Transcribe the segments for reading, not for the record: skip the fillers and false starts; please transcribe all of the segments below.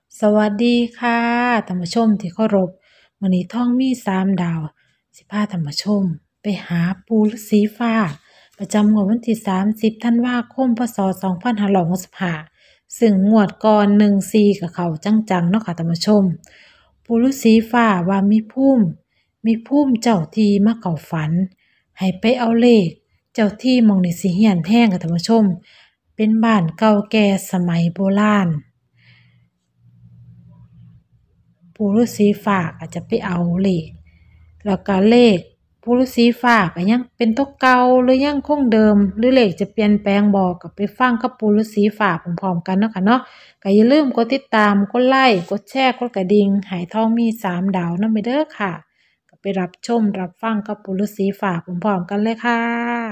สวัสดีค่ะท่านผู้ชมที่เคารพมื้อนี้ท่องมี3 ดาวสิพาท่านผู้ชมไปหาปู่ฤาษีฟ้าประจำงวดวันที่30ธันวาคมพศ2565ซึ่งงวดก่อน14กับเขาจังๆเนาะค่ะท่านผู้ชมปู่ฤาษีฟ้าว่ามีภูมิเจ้าที่มาเข้าฝันให้ไปเอาเลขเจ้าที่หม้องนี้สิเฮี้ยนแท้ค่ะท่านผู้ชมเป็นบ้านเก่าแก่สมัยโบราณ ปู่ฤาษีฟ้าก็จะไปเอาเลขแล้วก็เลขปู่ฤาษีฟ้าก็ยังเป็นตัวเก่าหรือยังคงเดิมหรือเลขจะเปลี่ยนแปลงบ่ก็ไปฟังกับปู่ฤาษีฟ้าพร้อมๆกันเนาะค่ะเนาะก็อย่าลืมกดติดตามกดไลค์กดแชร์กดกระดิ่งให้ทองมี3 ดาวนำไปเด้อค่ะก็ไปรับชมรับฟังกับปู่ฤาษีฟ้าพร้อมๆกันเลยค่ะ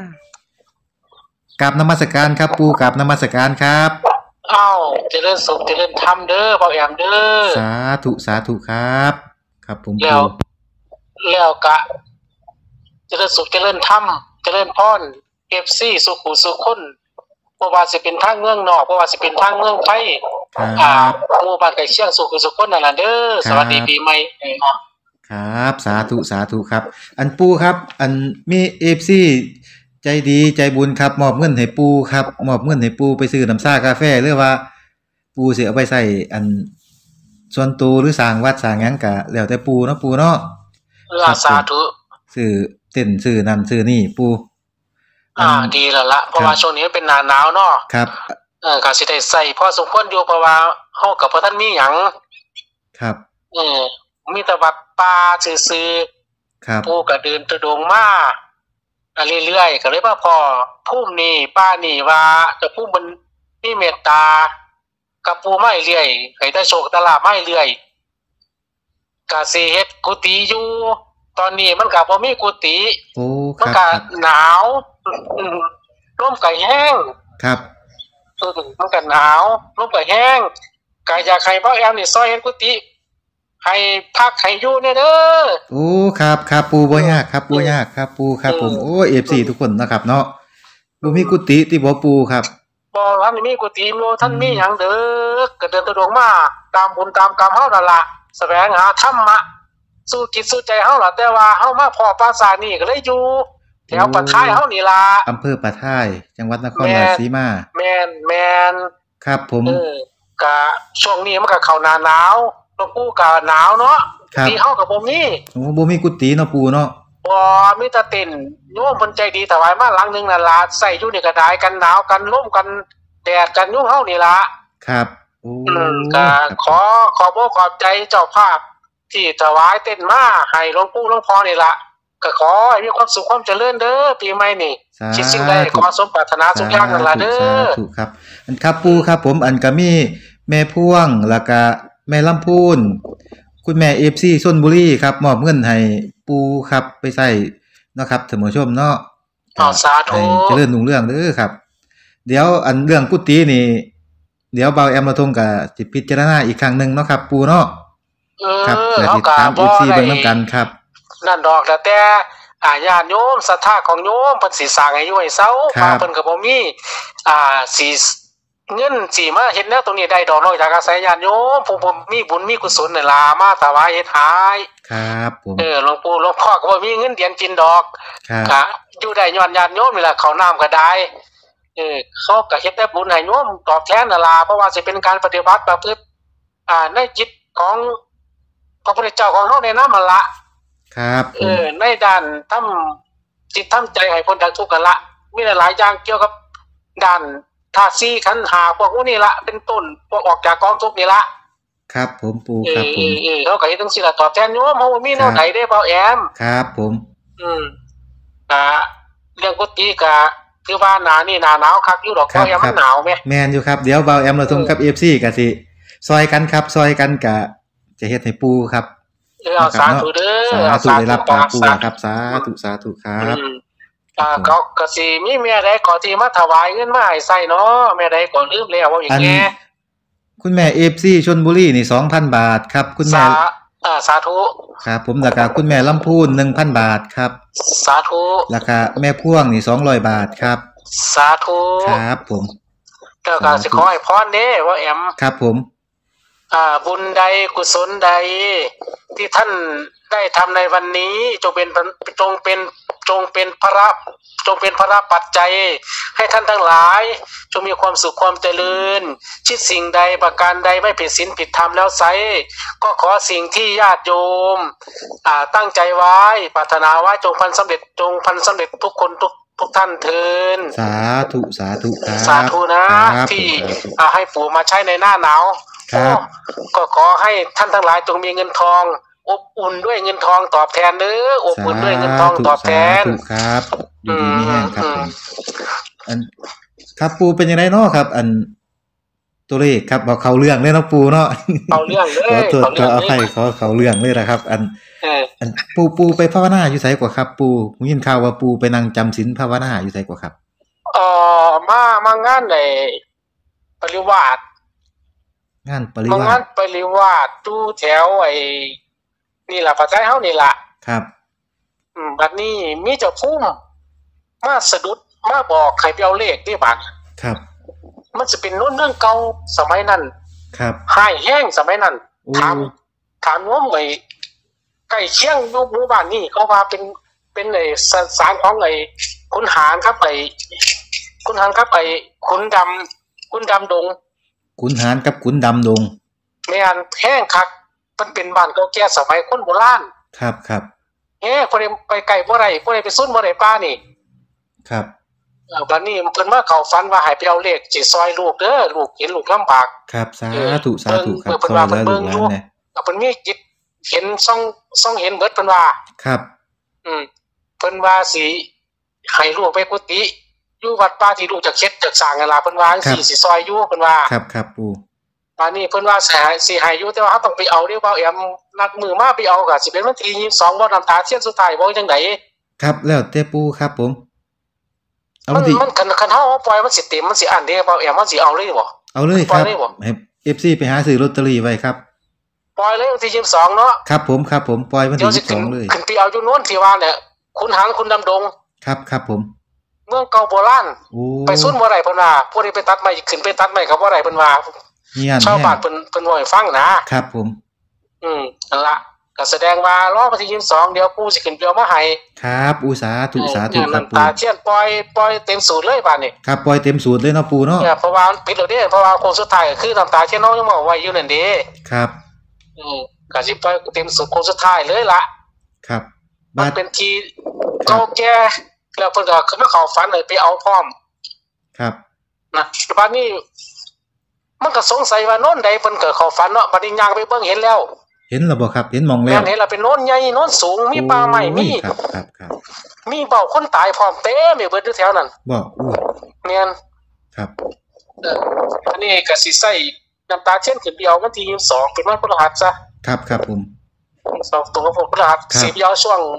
กราบนมัสการครับปูกราบนมัสการครับอ้าวเจริญสุขเจริญธรรมเด้อพ่อแอมเด้อสาธุสาธุครับครับผมแล้วปูแล้วกะเจริญสุขเจริญธรรมเจริญพร FC สุขุสุขคนบ่ว่าสิเป็นทางเมืองนอกบ่ว่าสิเป็นทางเมืองไทยครับหมู่บ้านใกล้เคียงสุขุสุขคนนั่นล่ะเด้อสวัสดีปีใหม่ครับสาธุสาธุครับอันปูครับอันมี FC ใจดีใจบุญครับมอบเงินให้ปูครับมอบเงินให้ปูไปซื้อน้ำชากาแฟหรือว่าปูสิเอาไปใส่อันส่วนตัวหรือสร้างวัดสร้างหยังก็แล้วแต่ปูเนาะปูเนาะครับสาธุซื้อเต้นซื้อนั่นซื้อนี่ปูดีแล้วล่ะเพราะว่าช่วงนี้มันเป็นหน้าหนาวเนาะครับก็สิได้ใส่พอสมควรอยู่เพราะว่าเฮาก็บ่ทันมีหยังครับมีแต่วัดป่าซื่อๆครับปู่ก็เดินทุดงค์มาเรื่อยๆก็เลยว่าพอภูมินี่ป้านี่ว่าเจ้าภูมิมันมีเมตตากับปู่มาเรื่อยให้ได้โชคได้ลาภมาเรื่อยก็สิเฮ็ดกุฏิอยู่ตอนนี้มันก็บ่มีกุฏิโอ้คมันรับก็ครับหนาวลมก็แห้งครับมันก็หนาวลมก็แห้งก็อยากให้พ่อแอมนี่ซอยเฮ็ดกุฏิให้พักให้อยู่เนี่ยเด้อโอ้ครับครับปูบ่ยากครับบ่ยากครับปูครับผมโอ้ FC ทุกคนนะครับเนาะบ่มีกุฏิที่บ่ปูครับบ่ท่านมีกุฏิบ่ท่านมีหยังเด้อก็เดินทุดงค์มาตามบุญตามกรรมเฮานั่นล่ะแสวงหาธรรมะสู่จิตสู่ใจเฮาล่ะแต่ว่าเฮามาพ้อปราสาทนี่ก็เลยอยู่แถวปะท้ายเฮานี่ล่ะอำเภอปะท้ายจังหวัดนครราชสีมาแม่นครับผมก็ช่วงนี้มันก็เข้าหน้าหนาวหลวงปู่ก็หนาวเนาะที่เฮาก็บ่มีโอ้บ่มีกุฏิเนาะปู่เนาะบ่มีแต่เต็นท์โยมเพิ่นใจดีถวายมาหลังนึงนั่นล่ะใส่อยู่นี่ก็ได้กันหนาวกันลมกันแดดกันอยู่เฮานี่ล่ะครับโอ้ก็ขอบอกขอบใจเจ้าภาพที่ถวายเต็นท์มาให้หลวงปู่หลวงพ่อนี่ล่ะก็ขอให้มีความสุขความเจริญเด้อปีใหม่นี่คิดสิ่งใดขอสมปรารถนาทุกอย่างนั่นล่ะเด้อถูกครับอันครับปู่ครับผมอันก็มีแม่พ่วงแล้วก็แม่ลำพูนคุณแม่ FC ชลบุรีครับมอบเงินให้ปู่ครับไปใช้เนาะครับท่านผู้ชมเนาะสาธุเจริญรุ่งเรืองเด้อครับเดี๋ยวอันเรื่องกุฏินี่เดี๋ยวเบาแอมระทงก็สิพิจารณาอีกครั้งนึงเนาะครับปู่เนาะครับเพื่อติดตาม FC เบิ่งนำกันครับนั่นดอกแต่ญาติโยมศรัทธาของโยมเพิ่นสิสร้างให้อยู่ให้เซาเพิ่นก็บ่มีสิเงินสิมาเฮ็ดแนวตรงนี้ได้ดอกนอกจากอาศัยญาติโยมผู้มีบุญมีกุศลนั่นล่ะมาถวายเฮ็ดหายครับผมหลวงปู่หลวงพ่อก็บ่มีเงินเดือนกินดอกก็อยู่ได้ย้อนญาติโยมนี่ล่ะข้าวน้ำก็ได้เขาก็เฮ็ดแต่บุญให้โยมตอบแทนนั่นล่ะเพราะว่าสิเป็นการปฏิบัติประพฤติในจิตของพระพุทธเจ้าของเฮาในนามนั่นล่ะครับในด้านทำจิตทำใจให้พ้นจากทุกข์กันละมีหลายอย่างเกี่ยวกับด้านธาตุ4ขันธ์5พวกนี้ละเป็นต้นพวกออกจากกองทุกข์นี่ละครับผมปู่ครับผมเฮาก็เฮ็ดจังซี่ล่ะตอบแทนโยมเฮาบ่มีแนวใดเด้เบาแอมครับผมก็เรื่องกุฏิก็คือว่าหน้านี่หน้าหนาวคักอยู่ดอกเพราะมันหนาวแม่แม่นอยู่ครับเดี๋ยวเบาแอมเราส่งกับ FC ก็สิซอยกันครับซอยกันก็จะเฮ็ดให้ปู่ครับสาธุเด้อสาธุได้รับปากปู่ครับสาธุสาธุครับก็สิมีแม่ใดก็ที่มาถวายเงินมาให้ใช้เนาะแม่ใดก็ลืมแล้วว่าอย่างแง่คุณแม่ FC ชลบุรีนี่ 2,000 บาทครับคุณแม่สาธุครับผมแล้วก็คุณแม่ลำพูน 1,000 บาทครับสาธุแล้วก็แม่พ่วงนี่200 บาทครับสาธุครับผมแล้วก็สิขอให้พรเด้ว่าแอมครับผมบุญใดกุศลใดที่ท่านได้ทำในวันนี้จงเป็นพระปัจจัยให้ท่านทั้งหลายจงมีความสุขความเจริญคิดสิ่งใดประการใดไม่ผิดศีลผิดธรรมแล้วไซก็ขอสิ่งที่ญาติโยมตั้งใจไว้ปรารถนาไว้จงพันสำเร็จทุกคนทุกท่านเทินสาธุครับสาธุนะที่ให้ปู่มาใช้ในหน้าหนาวครับก็ขอให้ท่านทั้งหลายจงมีเงินทองอบอุ่นด้วยเงินทองตอบแทนเด้ออบอุ่นด้วยเงินทองตอบแทนครับดีมีแห้งครับผมอันครับปูเป็นยังไงเนาะครับอันตัวเลขครับบอกเขาเรื่องเลยเนาะปูเนาะเขาเรื่องเลยขออภัยเขาเรื่องเลยนะครับอันปูไปภาวนาอยู่ไสกว่าครับปูผมยินข่าวว่าปูไปนั่งจำศีลภาวนาอยู่ไสกว่าครับมางานในปริวาสงานปริวาสตู้แถวไอ้นี่ล่ะปัจจัยเฮานี่ล่ะครับบัดนี้มีเจ้าภูมิมาสะดุดมาบอกให้ไปเอาเลขที่บัดครับมันจะเป็นเรื่องเก่าสมัยนั้นครับหายแห้งสมัยนั้นถามว่าไอ้ใกล้เคียงอยู่หมู่บ้านนี่เขาว่าเป็นไอ้สารของไอ้ขุนหารครับไอ้ขุนหารครับไอ้ขุนดำดงขุนหารกับขุนดำดงแม่นแห้งคักมันเป็นบ้านเก่าแก่สมัยคนโบราณครับบ่ได้ไปไกลบ่ได้ไปซุ่นบ่ได้ป้านี่ครับบัดนี้เพิ่นมาเข้าฝันว่าให้ไปเอาเลขสิซอยลูกเด้อลูกเห็นลูกลำบากครับสาธุครับเพิ่นว่าเพิ่นเบิ่งอยู่เพิ่นมีจิตเห็นส่องเห็นเบิดเพิ่นว่าครับเพิ่นว่าสิให้ลูกไปกุฏิอยู่วัดป่าที่ลูกจะเฮ็ดจะสร้างนั่นล่ะเพิ่นว่าจังซี่สิซอยอยู่เพิ่นว่าครับปู่ป่านนี้เพิ่นว่าสิให้อยู่แต่ว่าเฮาต้องไปเอาเด้อบ่าวแอมนัดมือมาไปเอาก็สิเป็นวันที่22บ่น้ำตาเทียนสุดท้ายบ่จังได๋ครับแล้วแต่ปู่ครับผมมันคันเฮาปล่อยมันสิเต็มมันสิอั้นเด้บ่าวแอมมันสิเอาเลยบ่เอาเลยครับให้ FC ไปหาซื้อลอตเตอรี่ไว้ครับปล่อยเลยวันที่22เนาะครับผมปล่อยวันที่22เลยขึ้นไปเอาอยู่โน่นที่ว่าเนี่ยคุณหางคุณดำดงครับผมเมืองเก่าโบราณไปซุ่นบ่ได้เพิ่นว่าผู้ใดไปตัดไม้ขึ้นไปตัดไม้ก็บ่ได้เพิ่นว่าชาวบ้านเพิ่นว่าให้ฟังนะครับผมนั่นล่ะก็แสดงว่ารอวันที่22เดี๋ยวปู่สิขึ้นไปเอามาให้ครับอุสาธุครับปู่ตาเทียนปล่อยเต็มสูตรเลยบาดนี้ครับปล่อยเต็มสูตรเลยเนาะปู่เนาะเพราะว่าปิดแล้วเด้เพราะว่าโค้งสุดท้ายก็คือน้ำตาเทียนน้องยังมาไว้อยู่นั่นเด้ครับก็สิปล่อยเต็มสูตรโค้งสุดท้ายเลยล่ะครับมันเป็นที่เก่าแก่แล้วเพิ่นก็มาเข้าฝันเลยไปเอาพร้อมครับนะบัดนี้มันก็สงสัยว่าโน่นใดเพิ่นก็เข้าฝันเนาะบัดนี้ย่างไปเบิ่งเห็นแล้วเห็นแล้วบ่ครับเห็นมองแล้วเห็นแล้วเป็นโน่นใหญ่โน่นสูงมีป่าไม้มีครับมีเบ้าคนตายพร้อมเต็มอยู่เบิดอยู่แถวนั้นบ่แม่นครับอันนี้ก็สิใส่น้ำตาเทียนขึ้นไปเอาวันที่22เป็นวันพฤหัสซะครับผม 2ตัวพฤหัสสิไปเอาช่วง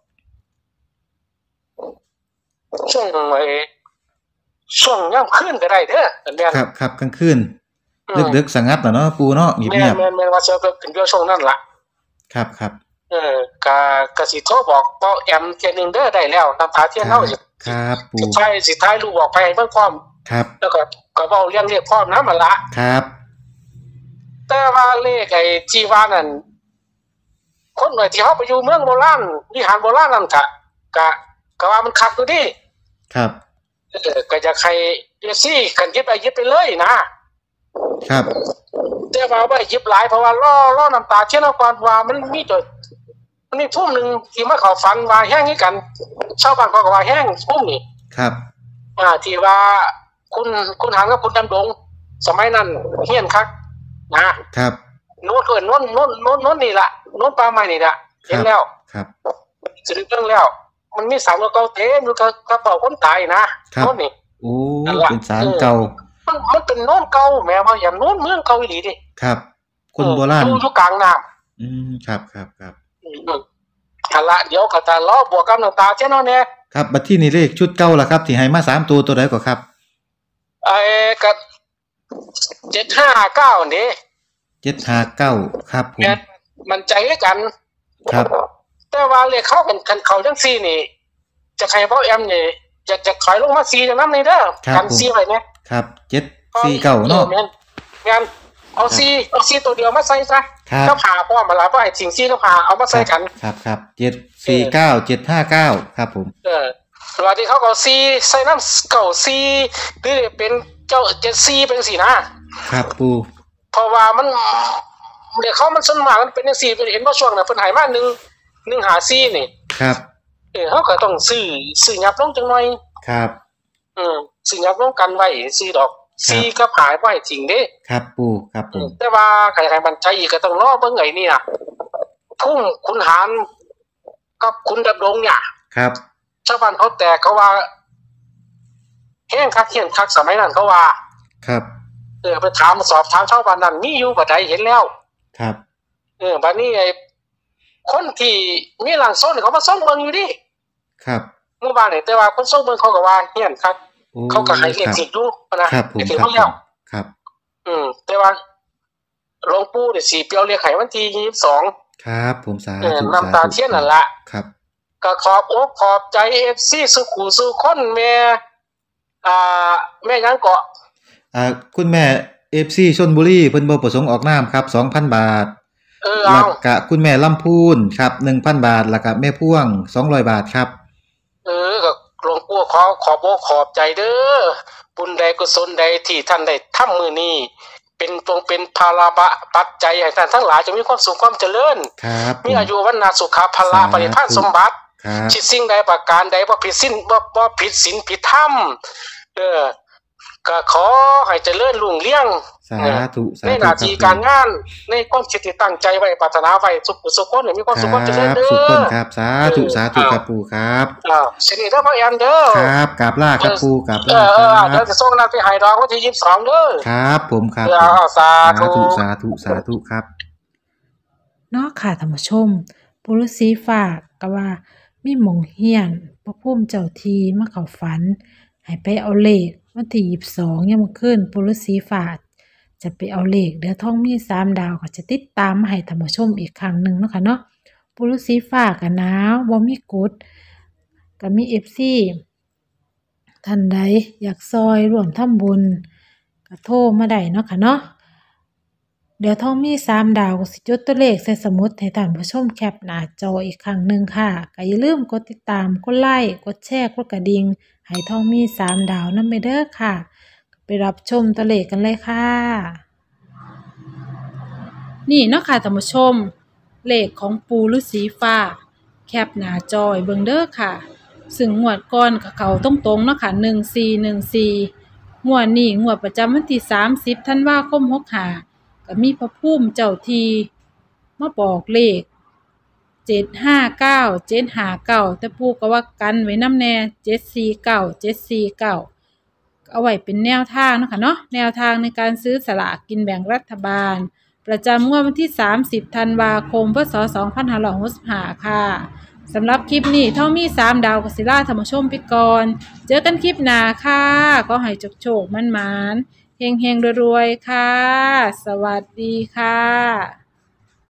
ย่ำคืนก็ได้เด้อแม่นครับกลางคืนดึกๆสงัดเนาะปู่เนาะเงียบๆแม่นว่าจะขึ้นเดี๋ยวช่วงนั้นล่ะครับก็สิโทรบอกเป้าแอมเที่ยนึงเด้อได้แล้วน้ำตาเทียนเฮาสิครับปู่สิท้ายลูกบอกไปให้เบิ่งพร้อมครับแล้วก็เว้าเรื่องเลขพร้อมนำมันล่ะครับแต่ว่าเลขไอ้ที่ว่านั่นคนหน่อยที่เฮาไปอยู่เมืองโบราณวิหารโบราณนั่นก็ว่ามันคักอยู่ดิครับก็จะใครซี่กันยึดไปเลยนะครับแต่ว่าบ่ยึดหลายเพราะว่าล้อน้ำตาเทียนก่อนว่ามันมีพุ่มนึงที่มาเข้าฝันว่าแห้งคือกันชาวบ้านก็ว่าแห้งพุ่มนี่ครับที่ว่าคุณหางกับคุณดำดงสมัยนั้นเฮียนคักนะครับโน้นนี่ล่ะโน้นป่าไม้นี่ล่ะเห็นแล้วครับสิเรื่องแล้วมันมีสารเก่าเต็มอยู่กับเบาคนตายนะโน่นนี่โอ้เป็นสารเก่ามันเป็นโน่นเก่าแม่ว่าอย่างโน่นเมืองเก่าอีหลีดิครับคนโบราณอยู่กลางน้ำครับหั่นล่ะเดี๋ยวก็จะล้อบวกกับน้ำตาเจ้าเนาะแน่ครับบัดที่นี่เลขชุดเก่าล่ะครับที่ให้มา3ตัวใดก็ครับก็759นี่ 759ครับผมมันใจด้วยกันครับแต่ว่าเลขเข้ากันเขาจังซี่นี่จะใครเว้าแอมนี่จะถอยลงมา4จังนำนี่เด้อกัน4ไว้แน่ครับ749เนาะแม่นเอาซีตัวเดียวมาใส่ซะครับก็ผ่าพร้อมมาแล้วก็ให้ทิ้งซีก็ผ่าเอามาใส่กันครับ749 759ครับผมวันที่เขาก็ซีใส่น้ำเก่าซีหรือเป็นเจ้า7ซีเป็นสีนะครับปูเพราะว่ามันเดี๋ยวเขามันส่วนมากมันเป็นจังซี่เห็นว่าช่วงน่ะเพิ่นให้มา1หาซีนี่ครับเขาก็ต้องซื้อยับลงจังหน่อยครับซื้อยับลงกันไว้ซื้อดอกซีก็หายไว้จริงเด้ครับปูครับผมแต่ว่าใครๆมันใจอีกก็ต้องรอเบิ่งไอ้นี่น่ะพุ่มคุณหารกับคุณดำรงเนี่ยครับชาวบ้านเขาแตกเขาว่าแห้งคักสมัยนั้นเขาว่าครับไปถามสอบถามชาวบ้านนั้นมีอยู่บ่ได้เห็นแล้วครับบัดนี้ไอ้คนที่มีหลังโซนเขามาส่งเบิ่งอยู่ดิครับหมู่บ้านนี่แต่ว่าคนส่งเบิ่งเขาก็ว่าเฮียนคักเขาก็ให้เรียกสิอยู่นะครับผมถึงครับแล้วครับแต่ว่าหลวงปู่นี่สิเปียวเรียกให้วันที่22 ครับผมสาธุน้ำตาเทียนนั่นล่ะครับก็ขอบอกขอบใจ FC สุขุสุคนแม่แม่ยังเกาะคุณแม่ FC ชลบุรีเพิ่นบ่ประสงค์ออกนามครับ 2,000 บาทเอาแล้วก็คุณแม่ลำพูนครับ 1,000 บาทแล้วก็แม่พ่วง200 บาทครับก็หลวงปู่ขอบอกขอบใจเด้อบุญใดกุศลใดที่ท่านได้ทำมื้อนี้เป็นภาระปัจจัยให้ท่านทั้งหลายจงมีความสุขความเจริญครับมีอายุวันนาสุขภาละปริภาณสมบัติครับคิดสิ่งใดประการใดบ่ผิดศีลบ่ผิดศีลผิดธรรมก็ขอให้เจริญรุ่งเรืองสาธุสาธุในหน้าที่การงานในความคิดที่ตั้งใจไว้ปรารถนาไว้สุขคนมีความสุขความเจริญเด้อสุขคนครับสาธุสาธุครับปู่ครับสนิทเด้อพ่อแอนเด้อครับกราบลาครับปู่กราบลาคเดี๋รัยวบจะส่งนัดไปให้ดอกวันที่22เด้อครับผมครับสาธุสาธุครับเนาะค่ะท่านผู้ชมปุรุษีฟ้าก็ว่ามีหมองเฮียนพระพุ่มเจ้าทีมาเข้าฝันให้ไปเอาเลขวันที่22ยามมื้อคืนปุรุษีฟ้าจะไปเอาเลขเดี๋ยวท้องมี3ดาวก็จะติดตามมาให้ท่านผู้ชมอีกครั้งหนึงเนาะค่ะเนาะปุรุษีฟ้าก็หนาวบ่มีกฎก็มี FC ท่านใดอยากซอยร่วมทำบุญก็โทรมาได้เนาะค่ะเนาะ เดี๋ยวท้องมี3ดาวก็สิจดตัวเลขใส่สมุดให้ท่านผู้ชมแคปหน้าจออีกครั้งหนึ่งค่ะก็อย่าลืมกดติดตามกดไลค์กดแชร์กดกระดิ่งให้ท้องมี3ดาวนำไปเด้อค่ะไปรับชมตัวเลขกันเลยค่ะ นี่เนาะค่ะท่านผู้ชมเลขของปูฤาษีฟ้าแคปหน้าจอไว้เบิ่งเด้อค่ะซึ่งงวดก่อนก็เข้าตรงๆเนาะค่ะ1414งวดนี้งวดประจำวันที่30ธันวาคม65ก็มีพระภูมิเจ้าทีมาบอกเลข759แต่ปู่ก็ว่ากันไว้นำแน่749เอาไว้เป็นแนวทางเนาะค่ะเนาะแนวทางในการซื้อสลากกินแบ่งรัฐบาลประจำงวดวันที่30ธันวาคมพ.ศ. 2565ค่ะสำหรับคลิปนี้เท่ามี3ดาวกสิล่าธรรมชมไปก่อนเจอกันคลิปหน้าค่ะก็ให้โชคๆมั่นๆเฮงๆรวยๆค่ะสวัสดีค่ะ